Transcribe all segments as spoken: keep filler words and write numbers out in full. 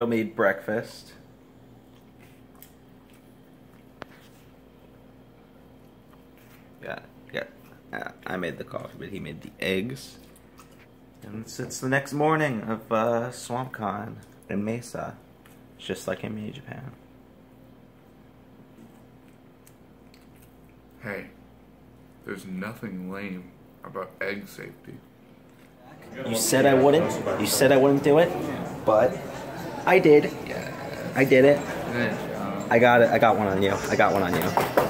I made breakfast. Yeah, yeah. Uh, I made the coffee, but he made the eggs. And it's, it's the next morning of uh, SwampCon in Mesa. It's just like in Mini Japan. Hey, there's nothing lame about egg safety. You said I wouldn't. You said I wouldn't do it, but I did. I did it. I got it. I got one on you. I got one on you.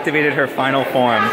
activated her final form.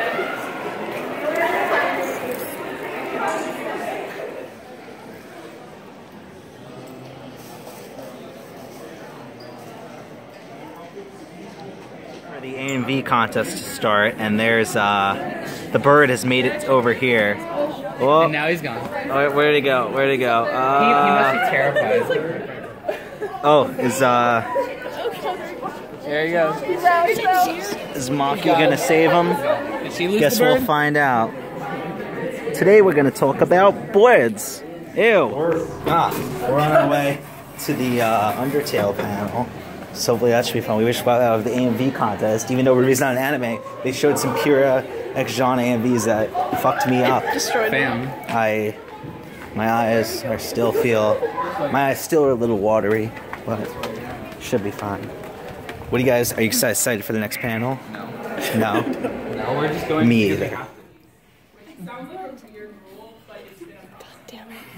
For the A M V contest to start, and there's uh, the bird has made it over here. Oh, And now he's gone. oh, where'd he go? Where'd he go? Uh, He, he must be terrified. oh, is uh, There he goes. is Maki gonna save him? Did she lose Guess the bird? we'll find out. Today we're gonna talk about birds. Ew. Ah, we're on our way to the uh, Undertale panel. So hopefully that should be fun. We wish about out of the A M V contest, even though it's not an anime. They showed some pure X-genre A M Vs that fucked me up. Destroyed Bam. I, my eyes are still feel, my eyes still are a little watery, but should be fine. What do you guys, are you guys excited for the next panel? No. No? No, we're just going Me because we either. have It sounds like a weird rule, but it's been a problem. Damn it.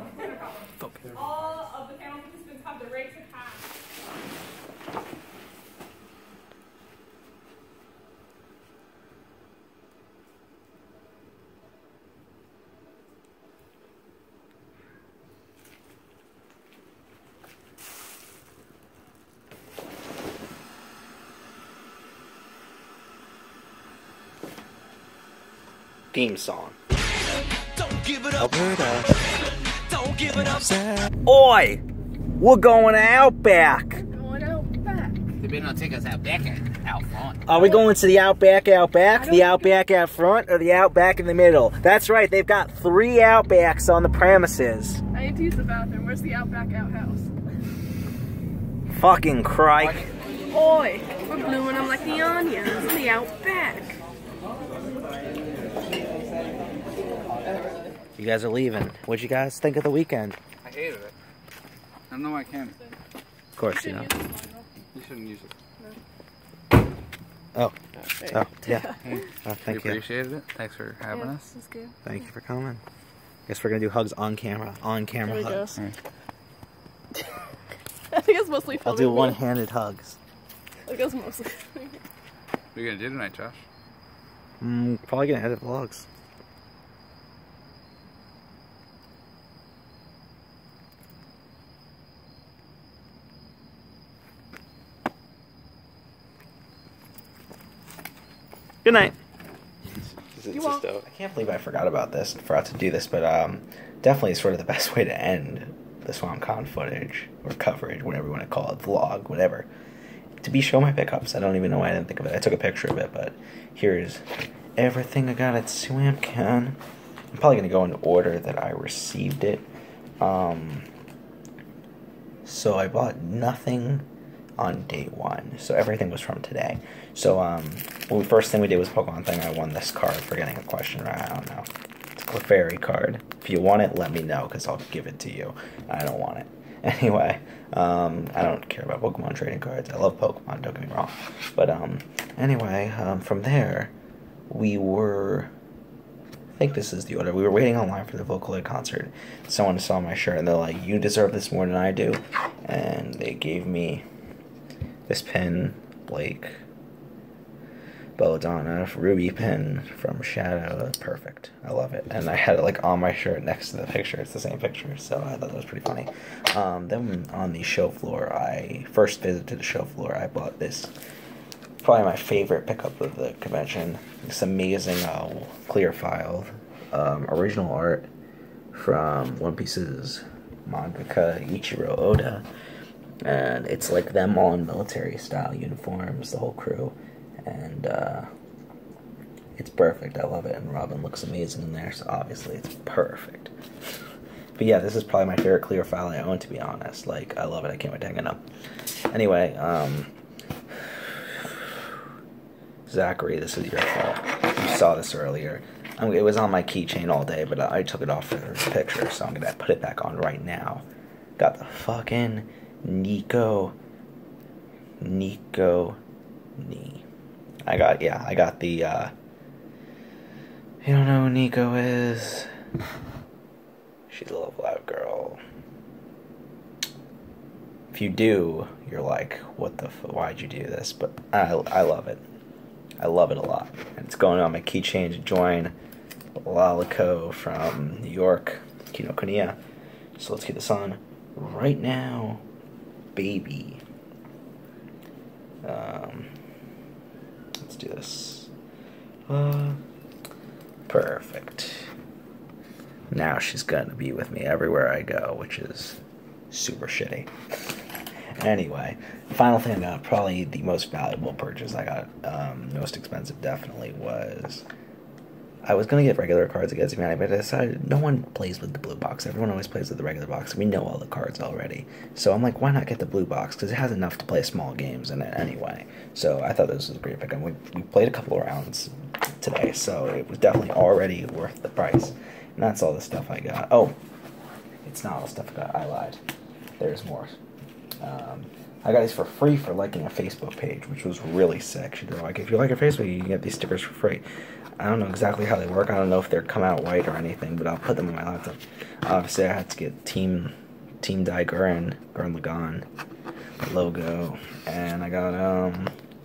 All of the panel participants have the right to pass. Theme song. Don't give it up. Alberta. Don't give it up. Oi! We're going to Outback! Going out back. They better not take us out back and out front. Are we going to the Outback out back, the Outback out front, or the Outback in the middle? That's right, they've got three Outbacks on the premises. I need to use the bathroom. Where's the Outback outhouse? Fucking crike. Oi! We're bluing them like the onions in the Outback. You guys are leaving. What'd you guys think of the weekend? I hated it. I don't know why I can't. Of course, you know. You shouldn't use it. Oh. Oh, yeah. Oh, We thank you. appreciated it. Thanks for having Yeah, us. this is good. Thank you for coming. Guess we're gonna do hugs on camera. On camera There we go. hugs. I think it's mostly I'll filming do me. one-handed hugs. I think it's mostly What are you gonna do tonight, Josh? Mm, probably gonna edit vlogs. Good night. You won't. I can't believe I forgot about this, forgot to do this, but um, definitely sort of the best way to end the SwampCon footage or coverage, whatever you want to call it, vlog, whatever. To be show my pickups. I don't even know why I didn't think of it. I took a picture of it, but here's everything I got at SwampCon. I'm probably gonna go in order that I received it. Um, so I bought nothing on day one, so everything was from today. So um, well, the first thing we did was Pokemon thing. I won this card for getting a question right. I don't know. It's a Clefairy card. If you want it, let me know, because I'll give it to you. I don't want it. Anyway, um, I don't care about Pokemon trading cards. I love Pokemon, don't get me wrong. But um, anyway, um, from there, we were... I think this is the order. We were waiting online for the Vocaloid concert. Someone saw my shirt, and they're like, you deserve this more than I do. And they gave me this pin, Blake Belladonna Ruby pin from Shadow. That's perfect. I love it. And I had it like on my shirt next to the picture. It's the same picture, so I thought that was pretty funny. Um, then on the show floor, I first visited the show floor. I bought this, probably my favorite pickup of the convention. This amazing uh, clear file, um, original art from One Piece's mangaka Ichiro Oda. And it's like them all in military style uniforms, the whole crew. And uh, it's perfect. I love it. And Robin looks amazing in there, so obviously it's perfect. But yeah, this is probably my favorite clear file I own, to be honest. Like, I love it. I can't wait to hang it up. Anyway, um, Zachary, this is your fault. You saw this earlier. I mean, it was on my keychain all day, but I took it off for the picture, so I'm gonna put it back on right now. Got the fucking Nico, Nico, knee. I got, yeah, I got the, uh, you don't know who Nico is? She's a Love Loud girl. If you do, you're like, what the f- why'd you do this? But I, I love it. I love it a lot. And it's going on my keychain to join Lalico from New York, Kinokuniya. So let's get this on right now, baby. Um, let's do this. Uh, perfect. Now she's gonna be with me everywhere I go, which is super shitty. Anyway, final thing I got, probably the most valuable purchase I got, um, most expensive definitely, was I was going to get regular Cards Against Humanity, but I decided no one plays with the blue box. Everyone always plays with the regular box. We know all the cards already. So I'm like, why not get the blue box? Because it has enough to play small games in it anyway. So I thought this was a great pick. And we, we played a couple of rounds today, so it was definitely already worth the price. And that's all the stuff I got. Oh, it's not all the stuff I got. I lied. There's more. Um, I got these for free for liking a Facebook page, which was really sick. She'd like, if you like a Facebook, you can get these stickers for free. I don't know exactly how they work. I don't know if they're come out white or anything, but I'll put them on my laptop. Obviously, I had to get Team Team Dai Gurren, Gurren Lagann logo, and I got um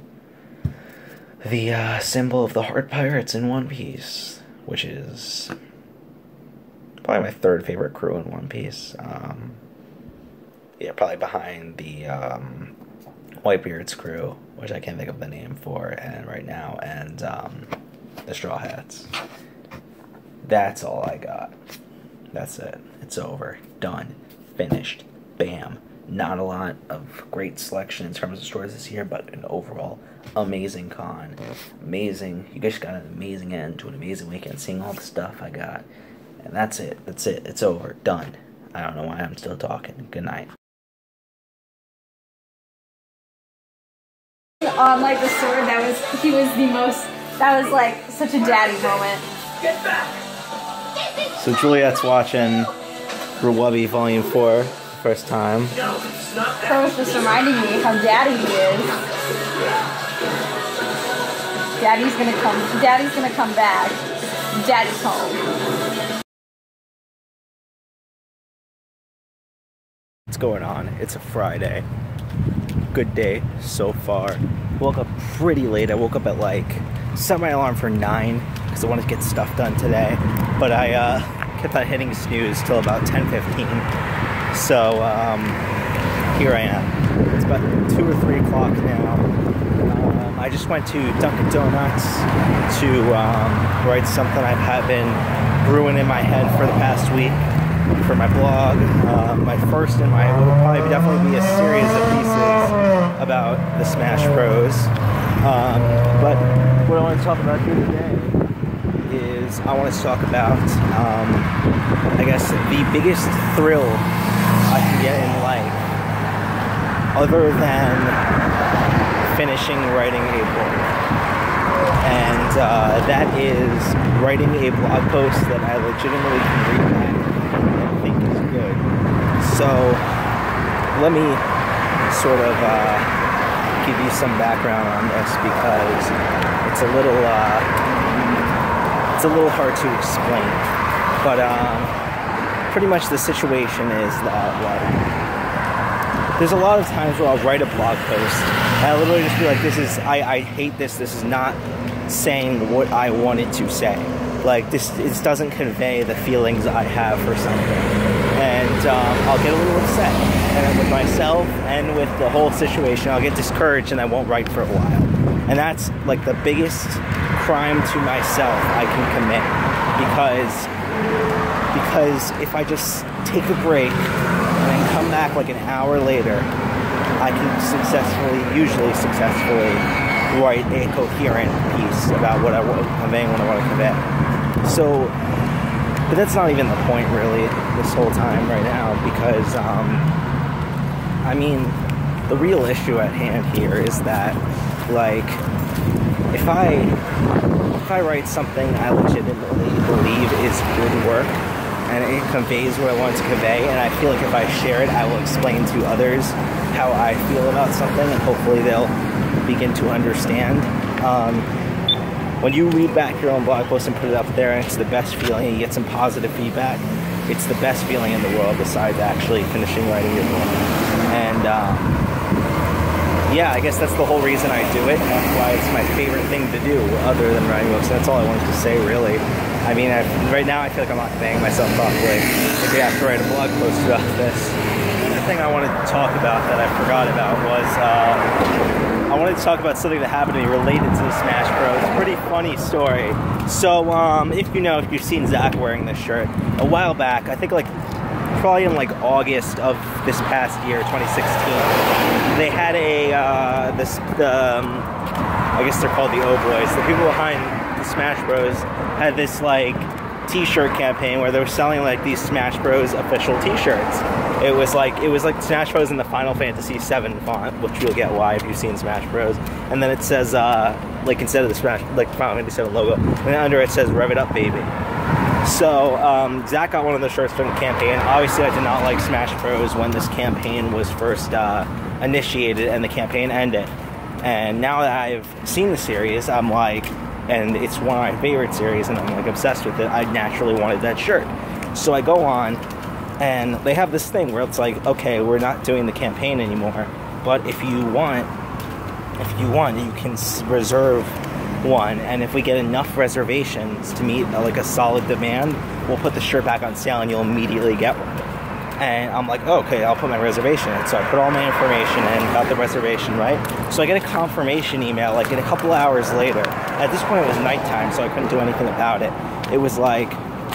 the uh, symbol of the Heart Pirates in One Piece, which is probably my third favorite crew in One Piece. Um, yeah, probably behind the um, Whitebeard's crew, which I can't think of the name for, and right now, and um, the Straw Hats. That's all I got. That's it. It's over. Done. Finished. Bam. Not a lot of great selection in terms of stores this year, but an overall amazing con. Amazing. You guys got an amazing end to an amazing weekend, seeing all the stuff I got. And that's it. That's it. It's over. Done. I don't know why I'm still talking. Good night. On like the sword, that was he was the most. That was like such a daddy moment. Get back! So Juliet's watching Ruwabi Volume Four, first time. No, it's not that. That was just reminding me how daddy he is. Daddy's gonna come. Daddy's gonna come back. Daddy's home. What's going on? It's a Friday. Good day so far. Woke up pretty late. I woke up at like, set my alarm for nine because I wanted to get stuff done today. But I uh, kept on hitting snooze till about ten fifteen. So um, here I am. It's about two or three o'clock now. Um, I just went to Dunkin' Donuts to um, write something I've had been brewing in my head for the past week for my blog. Uh, my first in my, will probably definitely be a series of pieces about the Smash Bros. Um, but what I want to talk about here today is I want to talk about, um, I guess, the biggest thrill I can get in life, other than finishing writing a book. And uh, that is writing a blog post that I legitimately can read back and think is good. So let me sort of uh, give you some background on this, because it's a little uh, it's a little hard to explain. But um, pretty much the situation is that, like, there's a lot of times where I'll write a blog post and I'll literally just be like, this is I, I hate this. This is not saying what I wanted to say. Like, this it doesn't convey the feelings I have for something. And um, I'll get a little upset. And with myself and with the whole situation, I'll get discouraged and I won't write for a while. And that's like the biggest crime to myself I can commit. Because, because if I just take a break and then come back like an hour later, I can successfully, usually successfully, write a coherent piece about what I want to convey and what I want to convey. So, but that's not even the point really this whole time right now, because, um, I mean, the real issue at hand here is that, like, if I, if I write something I legitimately believe is good work, and it conveys what I want to convey, and I feel like if I share it, I will explain to others how I feel about something, and hopefully they'll begin to understand. Um, when you read back your own blog post and put it up there, and it's the best feeling, and you get some positive feedback, it's the best feeling in the world besides actually finishing writing your book. And um, yeah, I guess that's the whole reason I do it. That's why it's my favorite thing to do, other than writing books. That's all I wanted to say, really. I mean, I, right now I feel like I'm not paying myself properly. Maybe I have to write a blog post about this. The thing I wanted to talk about that I forgot about was uh, I wanted to talk about something that happened to me related to the Smash Bros. Pretty funny story. So, um, if you know, if you've seen Zach wearing this shirt, a while back, I think like probably in like August of this past year, twenty sixteen, they had a uh, this the um, I guess they're called the O Boys. The people behind the Smash Bros had this like T-shirt campaign where they were selling like these Smash Bros official T-shirts. It was like it was like Smash Bros in the Final Fantasy seven font, which you'll get why if you've seen Smash Bros. And then it says uh, like instead of the Smash like Final Fantasy seven logo, and then under it says "Rev it up, baby." So um, Zach got one of the shirts from the campaign. Obviously, I did not like Smash Bros when this campaign was first uh, initiated and the campaign ended. And now that I've seen the series, I'm like, and it's one of my favorite series, and I'm like obsessed with it. I naturally wanted that shirt. So I go on, and they have this thing where it's like, okay, we're not doing the campaign anymore, but if you want, if you want, you can reserve one, and if we get enough reservations to meet uh, like a solid demand, we'll put the shirt back on sale and you'll immediately get one. And I'm like, oh, okay, I'll put my reservation in. So I put all my information in, got the reservation, right? So I get a confirmation email like in a couple hours later. At this point it was nighttime, so I couldn't do anything about it. It was like,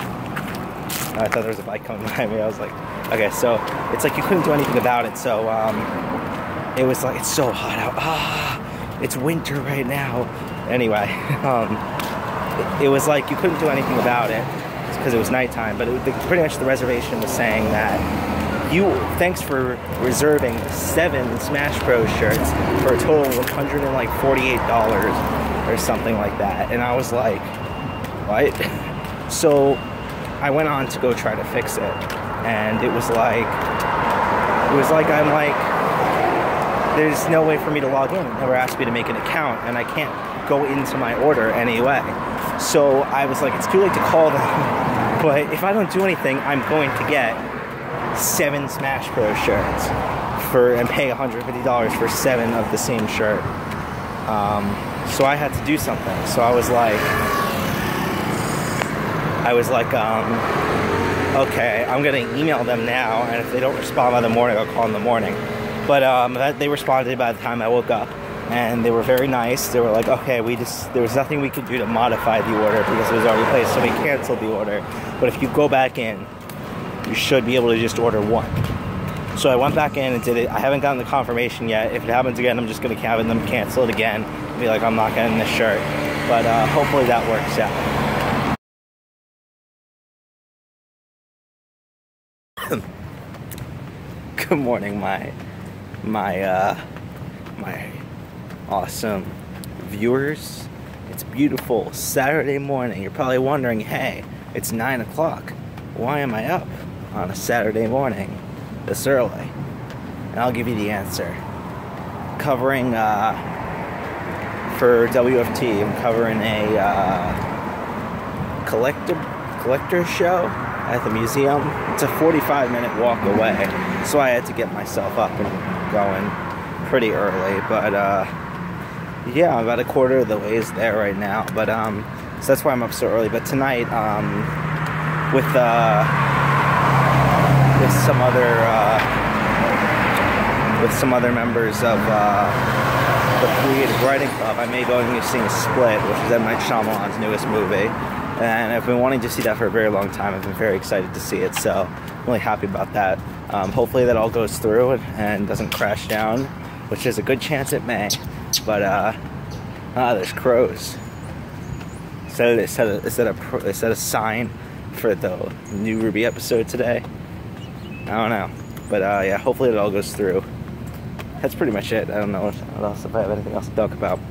I thought there was a bike coming behind me. I was like, okay, so it's like you couldn't do anything about it. So um, it was like, it's so hot out. Ah, it's winter right now. Anyway, um, it, it was like you couldn't do anything about it because it was nighttime, but it, the, pretty much the reservation was saying that you, thanks for reserving seven Smash Bros shirts for a total of one hundred forty-eight dollars or something like that. And I was like, what? So I went on to go try to fix it, and it was like, it was like I'm like, there's no way for me to log in. It never asked me to make an account, and I can't go into my order anyway. So I was like, it's too late to call them, but if I don't do anything, I'm going to get seven Smash Bros shirts for and pay one hundred fifty dollars for seven of the same shirt. Um, so I had to do something. So I was like, I was like, um, okay, I'm gonna email them now, and if they don't respond by the morning, I'll call in the morning. But um, that, they responded by the time I woke up, and they were very nice. They were like, okay, we just, there was nothing we could do to modify the order because it was already placed, so we canceled the order. But if you go back in, you should be able to just order one. So I went back in and did it. I haven't gotten the confirmation yet. If it happens again, I'm just going to have them cancel it again. Be like, I'm not getting this shirt. But uh, hopefully that works out. Good morning, my my uh, my awesome viewers. It's beautiful Saturday morning. You're probably wondering, hey, it's nine o'clock. Why am I up on a Saturday morning this early? And I'll give you the answer. Covering uh, for W F T, I'm covering a uh, collector collector show at the museum. It's a forty-five minute walk away, so I had to get myself up and going pretty early. But uh, yeah, I'm about a quarter of the ways there right now. But um, so that's why I'm up so early. But tonight, um, with uh, with some other uh, with some other members of uh, the Creative Writing Club, I may go and see Split, which is M. Night Shyamalan's newest movie. And I've been wanting to see that for a very long time. I've been very excited to see it, so I'm really happy about that. Um, hopefully that all goes through and, and doesn't crash down, which is a good chance it may. But, uh, ah, there's crows. So they set a, they set a, they set a sign for the new Ruby episode today. I don't know. But, uh, yeah, hopefully it all goes through. That's pretty much it. I don't know what else, if I have anything else to talk about.